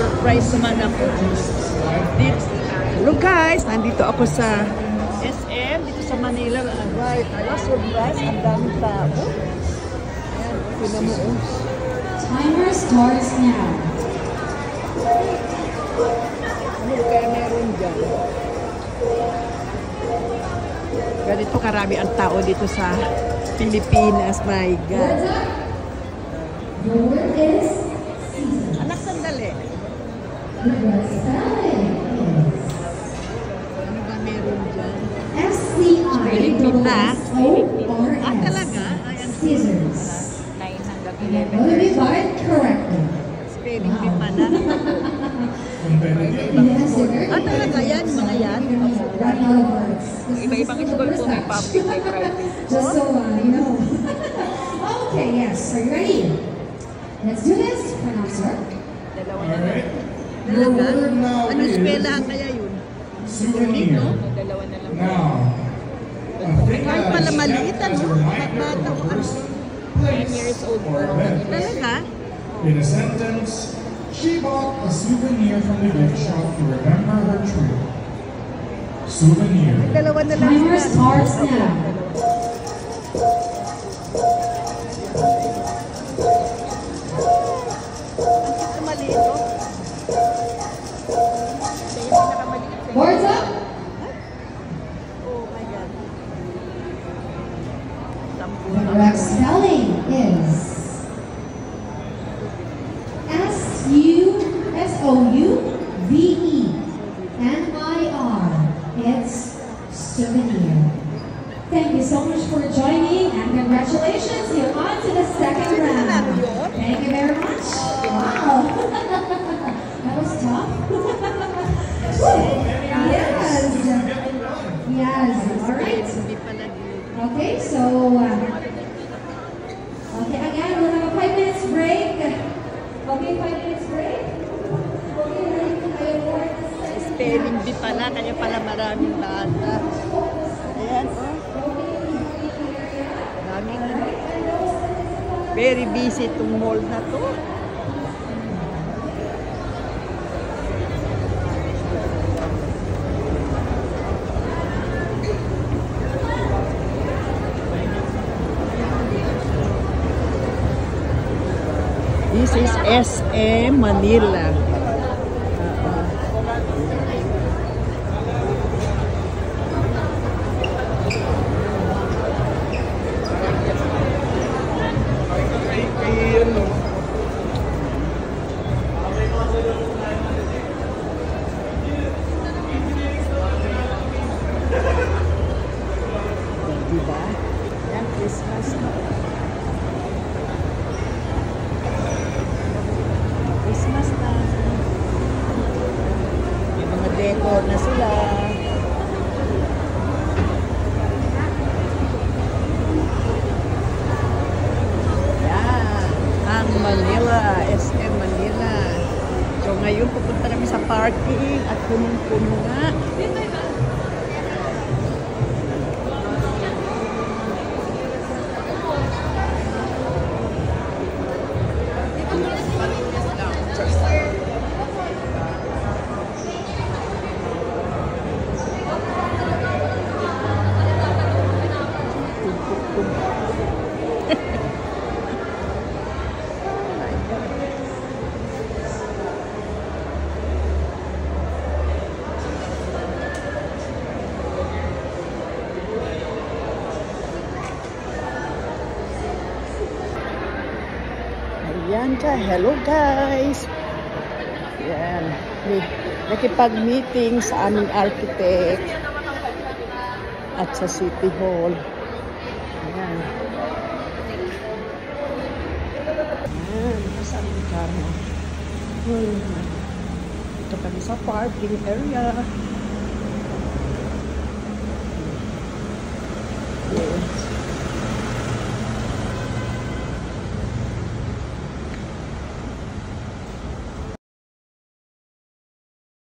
na-surprise naman ako. Hello guys, nandito ako sa SM, dito sa Manila. Right, I was surprised, ang daming tao. Ayan, tinan mo. Timer starts now. Ano kaya meron dyan? Ganito karami ang tao dito sa Pilipinas, my God. The word is season. Anak, sandali. The word spelling is Ano ba meron dyan? S-C-I-S-O-R-S. Ah, talaga? Ayan. Scissors. 9 hanggang Will it be bought correctly? Spelling bee pala. Yes, sir. Ah, talaga yan? Mga yan? Run out of words. Iba-ibang school po may public, may private. Just so you know. Okay, yes. Are you ready? Let's do this. Pronounce, sir. Dalawa na lang. Talaga? Anong spelahan kaya yun? Souvenir, no? Dalawa na lang. Kahit pala maliit, ano? Bata ko, ano? 10 years old po. Talaga? In a sentence, she bought a souvenir from the gift shop to remember her trip. Souvenir. Dalawa na lang. Timer starts now. Ang maliit, oh. Siya yung pinakamaliit. Boards up. Oh my God. The correct spelling is S-U-S-O-U-V-E-N-I-R. It's souvenir. Thank you so much for joining and congratulations. You're on to the second round. Thank you very much. Wow. That was tough. Yes. Yes. All right. Okay, so okay, again, we'll have a 5 minutes break. Okay, 5 minutes break. Okay, ready to play more? Spelling bee pala, kaya pala maraming bata. Ayan, oh. Daming, very busy itong mall na to. This is SM Manila. Diba? Yan, Christmas na. Christmas na. May mga decor na sila. Yan. Ang Manila. SM Manila. So ngayon pupunta kami sa parking at punong-puno nga. Ayan ka, hello guys! Ayan, nakipag-meeting sa aming architect at sa City Hall. Ayan. Ayan, nasaan yung kamo? Ito kami sa parking area.